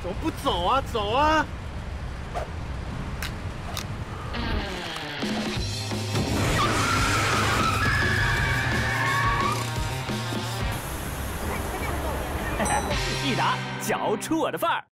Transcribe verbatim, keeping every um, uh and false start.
么不走啊？走啊！ 益达，嚼出我的范儿。